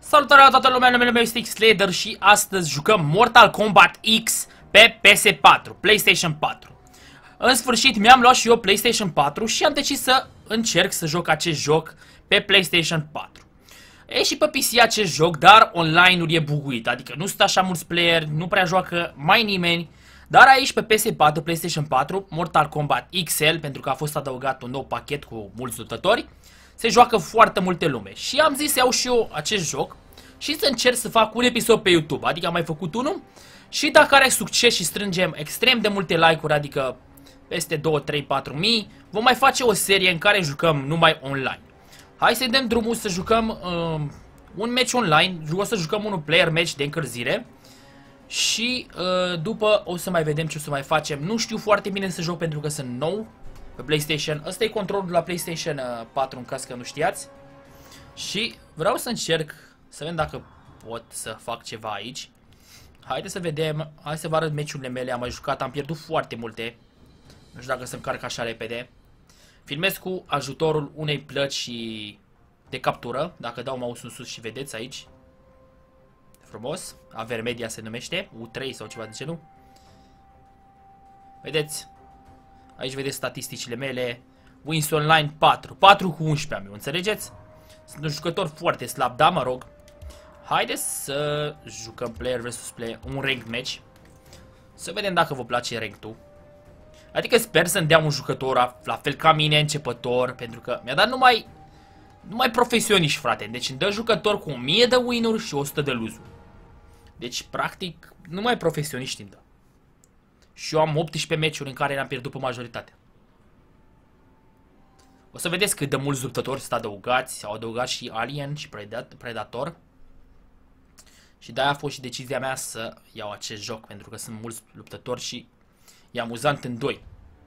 Salutare la toată lumea, numele meu este Xlader și astăzi jucăm Mortal Kombat X pe PS4, PlayStation 4. În sfârșit mi-am luat și eu PlayStation 4 și am decis să încerc să joc acest joc pe PlayStation 4. E și pe PC acest joc, dar online-ul e buguit, adică nu sunt așa mulți player, nu prea joacă mai nimeni. Dar aici pe PS4, PlayStation 4, Mortal Kombat XL, pentru că a fost adăugat un nou pachet cu mulți luptători, se joacă foarte multe lume. Și am zis să iau și eu acest joc și să încerc să fac un episod pe YouTube. Adică am mai făcut unul și dacă are succes și strângem extrem de multe like-uri, adică peste 2, 3, 4 mii, vom mai face o serie în care jucăm numai online. Hai să dăm drumul să jucăm un match online, o să jucăm un player match de încălzire. Și după o să mai vedem ce o să mai facem. Nu știu foarte bine să joc pentru că sunt nou pe PlayStation. Ăsta e controlul la PlayStation 4 în caz că nu știați. Și vreau să încerc să vedem dacă pot să fac ceva aici. Haideți să vedem. Hai să vă arăt meciurile mele. Am mai jucat, am pierdut foarte multe. Nu știu dacă să-mi carc așa repede. Filmez cu ajutorul unei plăci de captură. Dacă dau mouse-ul în sus și vedeți aici. Frumos, Avermedia se numește, U3 sau ceva de genul. Vedeți? Aici vedeți statisticile mele. Wins Online 4, 4 cu 11 am eu, înțelegeți? Sunt un jucător foarte slab, da, mă rog. Haideți să jucăm player vs player, un ranked match. Să vedem dacă vă place ranked-ul. Adică sper să-mi dea un jucător la fel ca mine, începător, pentru că mi-a dat numai profesioniști, frate. Deci îmi dă jucător cu 1000 de win-uri și 100 de lose-uri. Deci, practic, numai profesioniști îmi dă. Și eu am 18 meciuri în care le-am pierdut pe majoritatea. O să vedeți cât de mulți luptători sunt adăugați. S-au adăugat și Alien și Predator. Și de-aia a fost și decizia mea să iau acest joc, pentru că sunt mulți luptători și e amuzant în doi.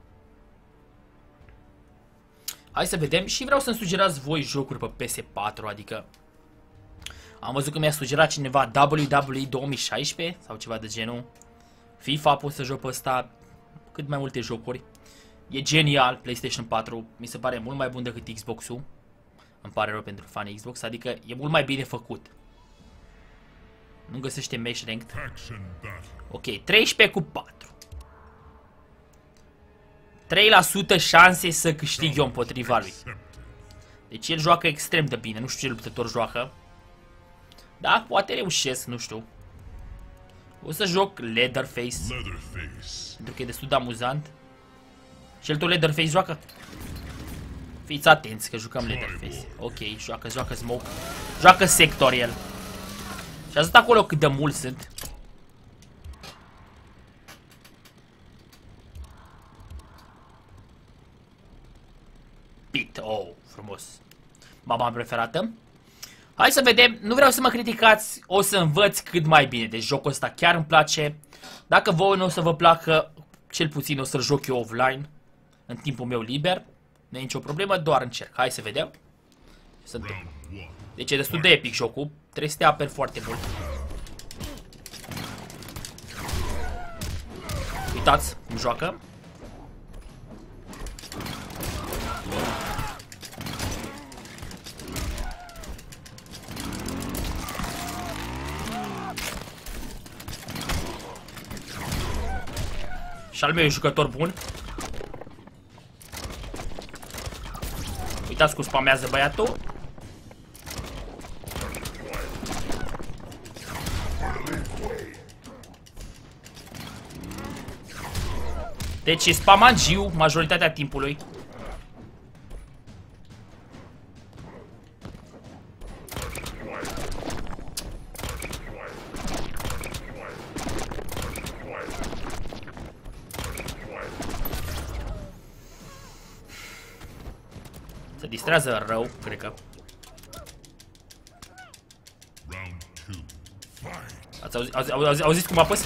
Hai să vedem și vreau să-mi sugerați voi jocuri pe PS4, adică am văzut că mi-a sugerat cineva WWE 2016 sau ceva de genul. FIFA pot să joc pe ăsta, cât mai multe jocuri. E genial, PlayStation 4 mi se pare mult mai bun decât Xbox-ul. Îmi pare rău pentru fanii Xbox, adică e mult mai bine făcut. Nu găsește match ranked. Ok, 13 cu 4. 3% șanse să câștig eu împotriva lui. Deci el joacă extrem de bine, nu știu ce luptător joacă. Da, poate reușesc, nu știu. O să joc Leatherface, pentru că e destul de amuzant. Și el tot Leatherface joacă? Fiți atenți că jucăm Leatherface. Ok, joacă Smoke. Joacă Sector el. Și ați dat acolo cât de mulți sunt. Pit, oh, frumos. Mama preferată. Hai să vedem, nu vreau să mă criticați, o să învăț cât mai bine. Deci jocul ăsta chiar îmi place. Dacă vouă nu o să vă placă, cel puțin o să-l joc eu offline, în timpul meu liber. Nu e nicio problemă, doar încerc. Hai să vedem. Deci e destul de epic jocul. Trebuie să te aperi foarte mult. Uitați cum joacă. Și al meu e jucător bun. Uitați cum spamează băiatul. Deci e spamagiu majoritatea timpului. Se distrează rău, cred că. Ați auzit cum apăs?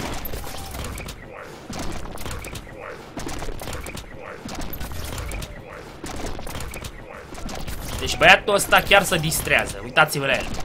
Deci băiatul ăsta chiar se distrează. Uitați-vă la el.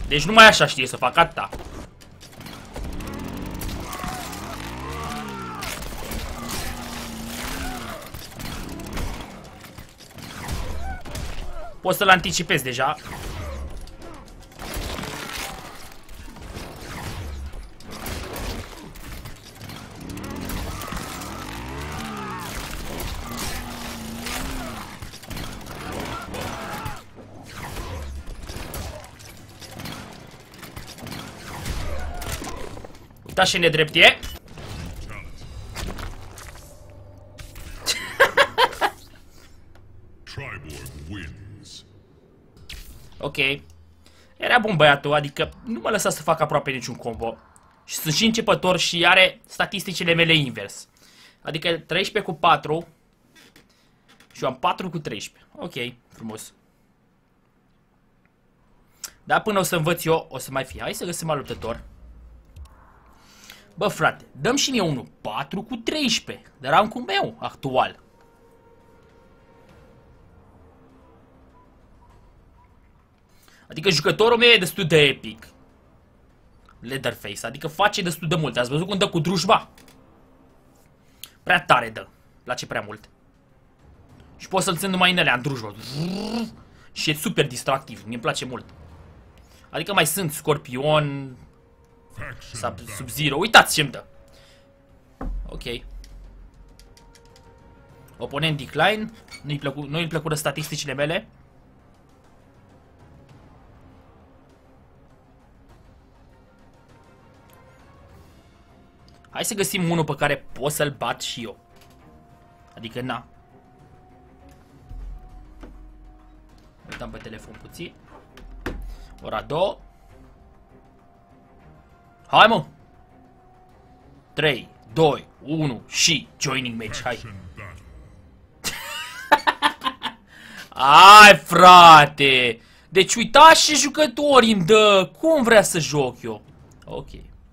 Deci numai așa știe să fac atâta. Pot să-l anticipez deja. Uitați ce nedrept e. Ok. Era bun băiatul, adică nu mă lăsa să fac aproape niciun combo. Și sunt și începător și are statisticile mele invers. Adică 13 cu 4 și eu am 4 cu 13. Ok, frumos. Dar până o să învăț eu, o să mai fie. Hai să găsim alt luptător. Bă, frate, dăm și mie unul 4 cu 13. Dar am cu meu actual. Adică jucătorul meu e destul de epic. Leatherface, adică face destul de mult. Ați văzut cum dă cu drujba? Prea tare dă. Place prea mult. Și pot să-l țin numai în alea, în drujbă. Și e super distractiv, mi-mi place mult. Adică mai sunt Scorpion, Sub-Zero, uitați ce-mi dă. Ok. Oponent decline, nu-i plăcură statisticile mele. Hai să găsim unul pe care pot să-l bat și eu. Adică, na. Uitam pe telefon puțin. Ora 2. Hai, mă! 3, 2, 1 și joining match, hai. Hai, frate! Deci uitați ce jucători îmi dă! Cum vrea să joc eu? Ok.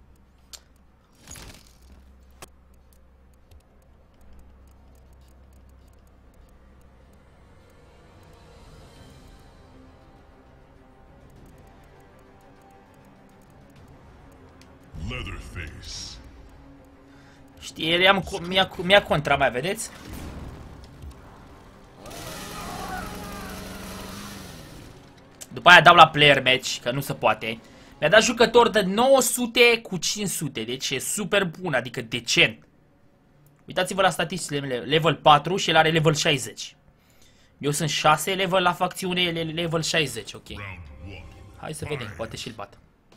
Leatherface. Știi, el mi-a contra, mai vedeți? După aia dau la player match, că nu se poate. Mi-a dat jucător de 900 cu 500, deci e super bun, adică decent. Uitați-vă la statisticile mele, level 4 și el are level 60. Eu sunt 6 level la facțiune, el e level 60, ok. Hai să vedem, poate și-l bat.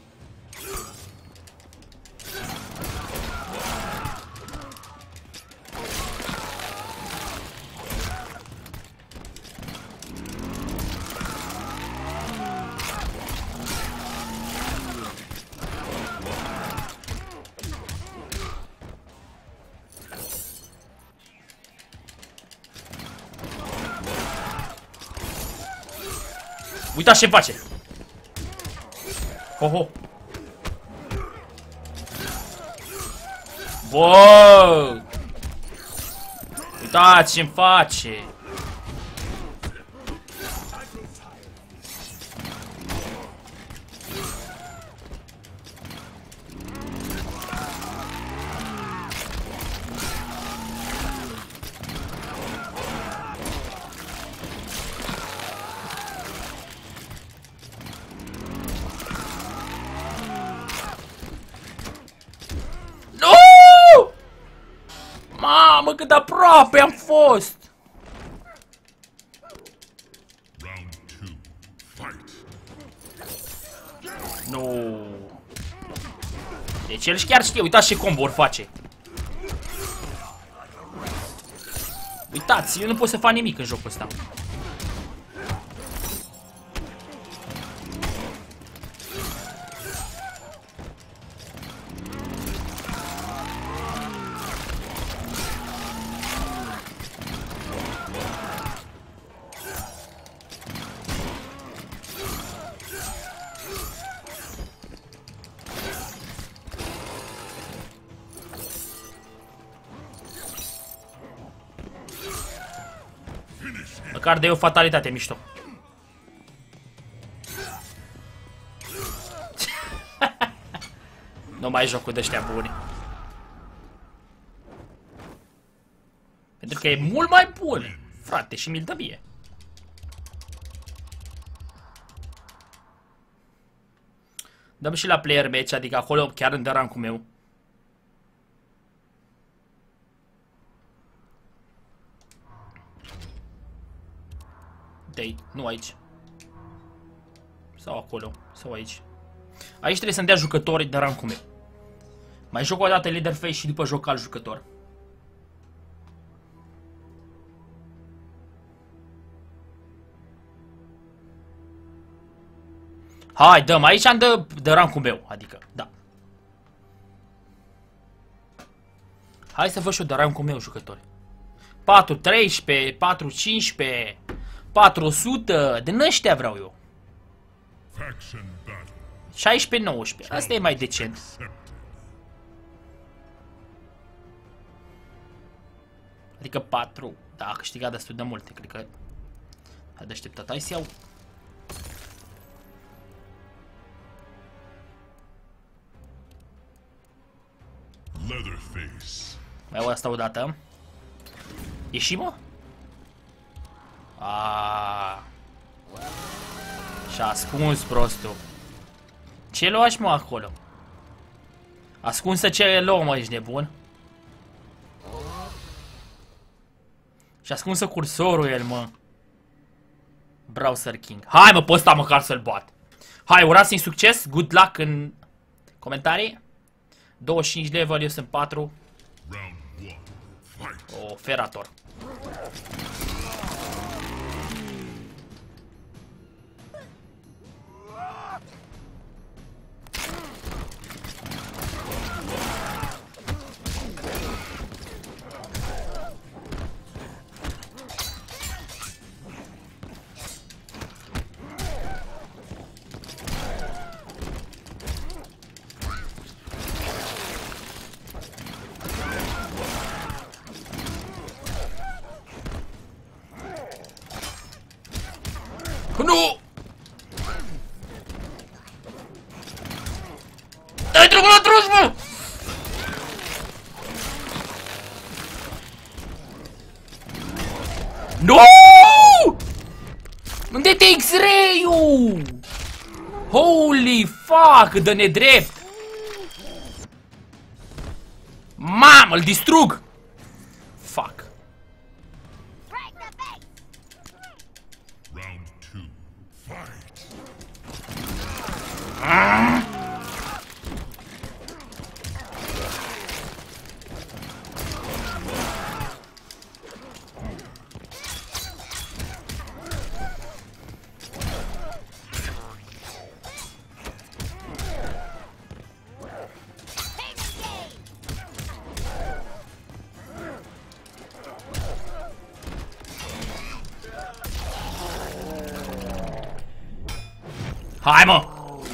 Uitați ce face! Ho, ho! Bă! Uitați ce-mi face! Mamă, cât de aproape am fost! Nu. Deci el chiar știe, uitați ce combo-uri face. Uitați, eu nu pot să fac nimic în jocul ăsta. Măcar de o fatalitate mișto. Nu mai joc cu de-ăștia buni. Pentru că e mult mai bun, frate, și mi-l dă mie. Dăm și la player match, adică acolo chiar în rankul meu. Dei, nu aici. Sau acolo, sau aici. Aici trebuie să-mi dea jucători de rankul meu. Mai joc o dată Leatherface și după joc alt jucător. Hai, dăm, aici am de rankul meu, adică, da. Hai să văd și eu de rankul meu jucători. 4-13, 4-15, 400, din ăștia vreau eu. 16-19, asta e mai decent. Adică 4, da, a câștigat destul de multe, cred că. Hai de așteptat, hai să iau. Mai iau asta odată. Ieși, mă? Aaaa. Și-a ascuns prostul. Ce luași, mă, acolo? Ascunsă ce luă, mă, ești nebun? Și-a ascunsă cursorul el, mă. Browser King. Hai, mă, pe ăsta măcar să-l bat. Hai, urați-mi succes, good luck în comentarii. 25 level, eu sunt 4. O, Ferator. Nu! Dai drumul la trus, mă! Nu! Unde te X-ray-ul? Holy fuck, dă nedrept! Mamă, îl distrug! Fuck. Hai, mă!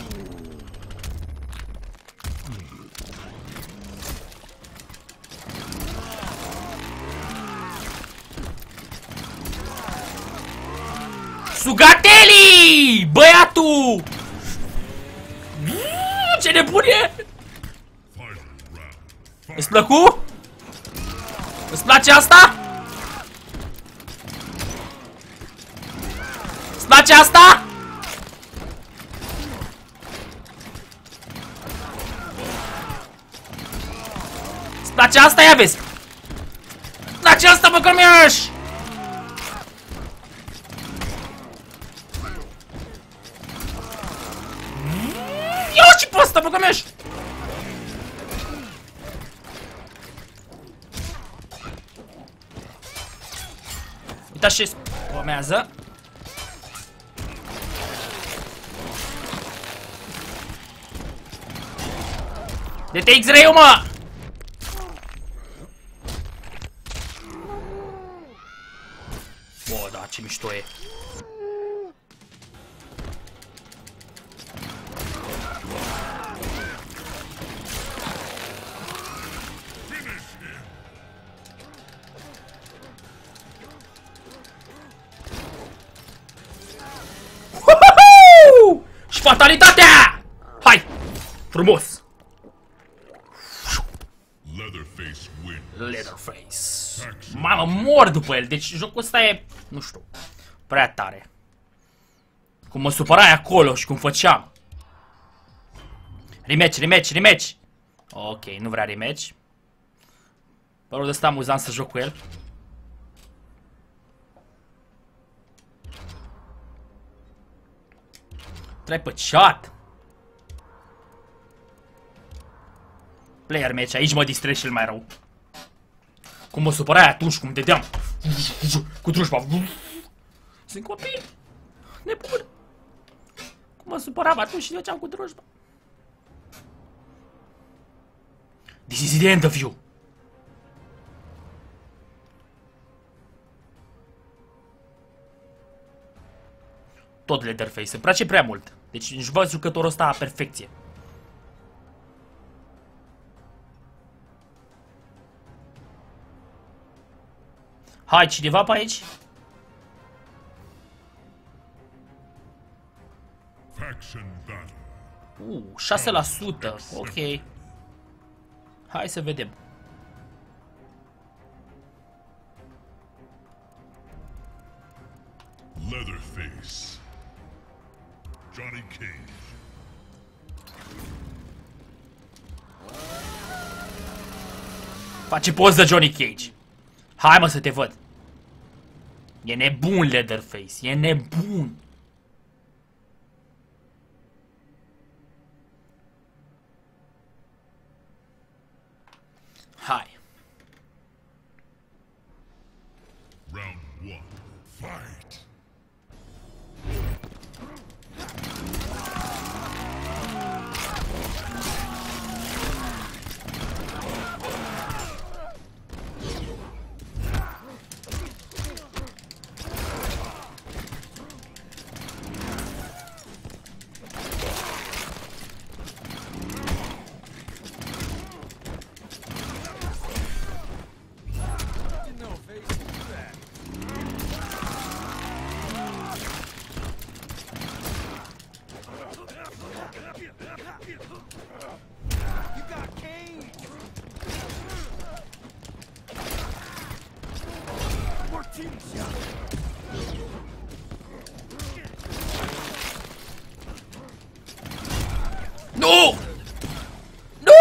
Sugateli! Băiatul! Ce nebun e! Îți plăcu? Îți place asta? Îți place asta? Îți place asta? Ia vezi! Îți place asta, bă, cămiaș! Ia și pe asta, bă, cămiaș! Uitați ce urmează. De te X-ray-ul, mă! Bă, da, ce mișto e. Și fatalitatea! Hai! Frumos! Leatherface. Mamă, mor după el. Deci jocul ăsta e, nu știu, prea tare. Cum mă supărai acolo și cum făceam. Rematch. Ok, nu vrea rematch. Părul ăsta amuzant să joc cu el. Trai pe chat. Player match, aici mă distrez cel mai rău. Cum mă supărai atunci, cum dădeam cu drujba. Sunt copil nebun. Cum mă supăram atunci și făceam cu drujba. This is the end of you. Tot Leatherface, îmi place prea mult. Deci își văd jucătorul ăsta la perfecție. Hai, cineva pe aici? Faction battle. 6%. Ok. Hai să vedem. Leatherface. Johnny Cage. Face poză Johnny Cage. Hai mă să te văd. E nebun Leatherface, e nebun. Hai. Round 1. Fight. Nu! Nu!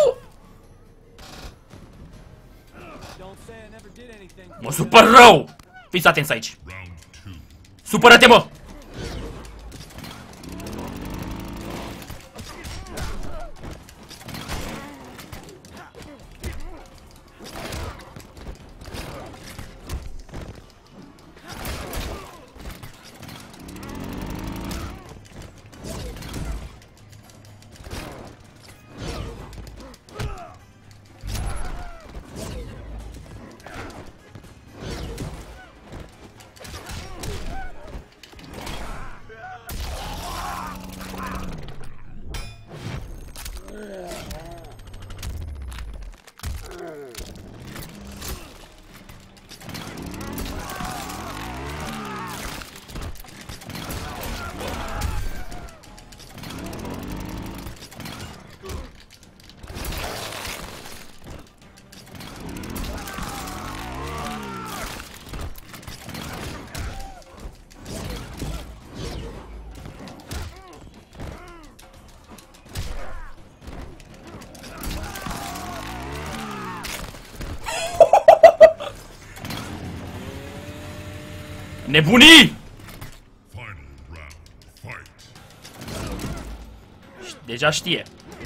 Mă supăr rău! Fiți atenți aici! Round 2. Supără-te, mă! Nebunii! Final round. Fight. Deja știe.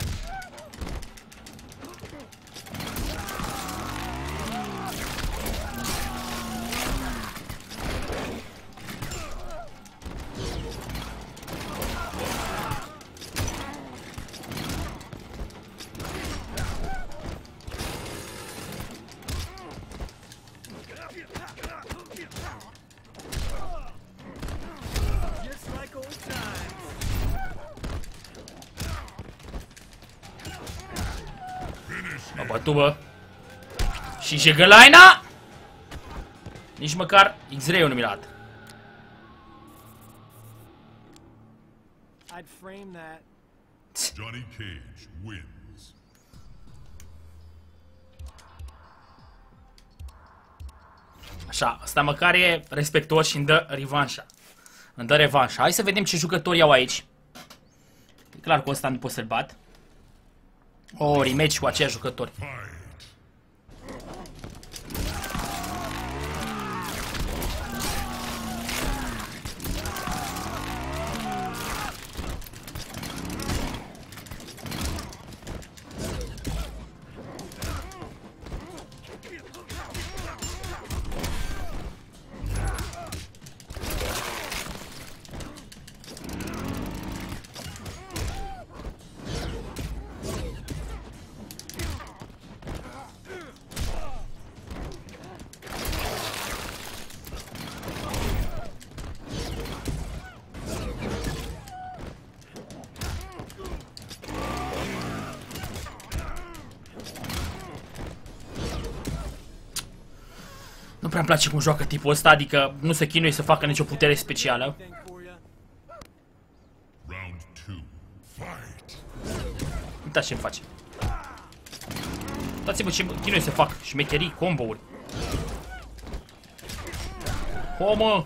M-a bătut, bă. Și Jegălaina? Nici măcar X-Ray-ul nu mi-l dat. I'd frame that. Johnny Cage wins. Așa, ăsta măcar e respectuos și îmi dă revanșa. Îmi dă revanșa. Hai să vedem ce jucători au aici. E clar că ăsta nu pot să-l bat. O, rematch cu aceiași jucători. Nu prea-mi place cum joacă tipul ăsta, adică nu se chinuie să facă nicio putere specială. Uitați ce-mi face. Uitați-vă ce chinuie să fac, șmecherii, combo-uri. O, mă!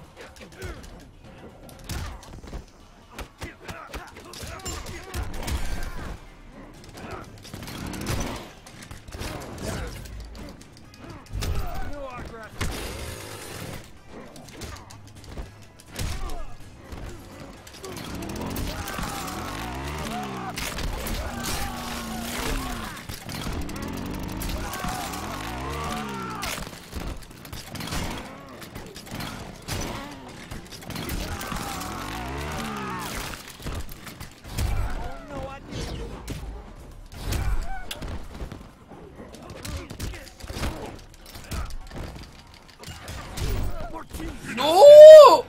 Nu!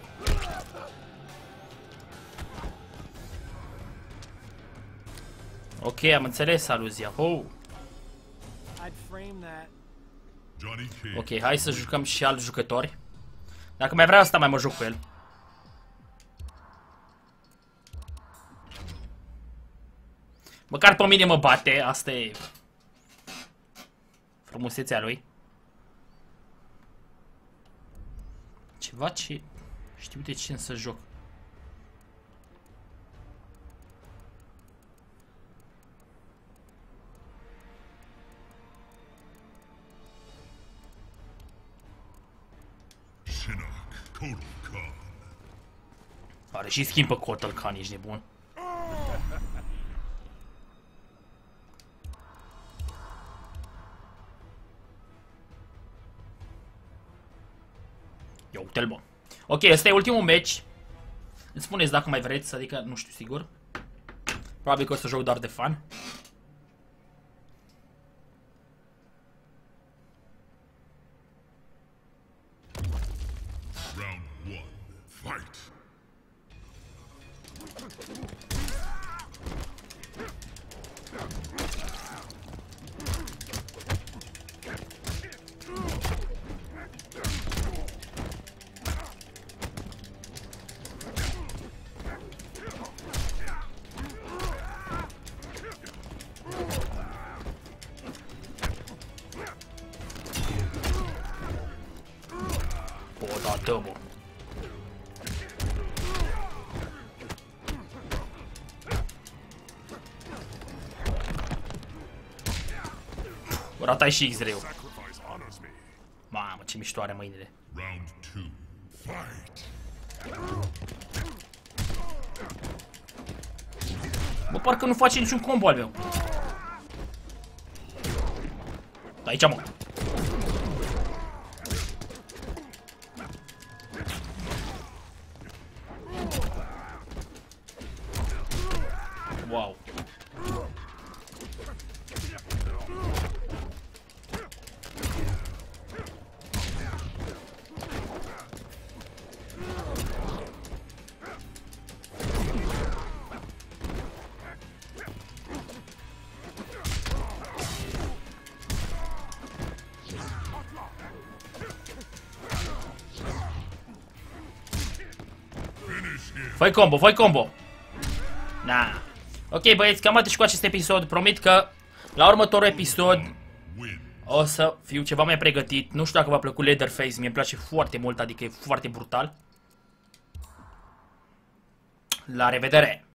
Ok, am înțeles aluzia. Oh. Ok, hai să jucăm și alți jucători. Dacă mai vrea asta, mai mă joc cu el. Măcar pe mine mă bate, asta e frumusețea lui. Ceva ce știu de ce să joc. Are și schimb pe Kotal Khan, ești nebun. Ia uite-l, bă. Ok, ăsta e ultimul match. Îmi spuneți dacă mai vreți, adică nu știu sigur. Probabil că o să joc doar de fan. Round 1. Fight. Dă, bă. Ratai și X-Ray-ul. Mamă, ce mișto are mâinile. Round 2. Fight. Bă, parcă nu face niciun combo al meu. Aici, mă. Wow. Fă-i combo, fă-i combo. Na. Ok, băieți, cam atât și cu acest episod. Promit că la următorul episod o să fiu ceva mai pregătit. Nu știu dacă v-a plăcut Leatherface, mie îmi place foarte mult, adică e foarte brutal. La revedere!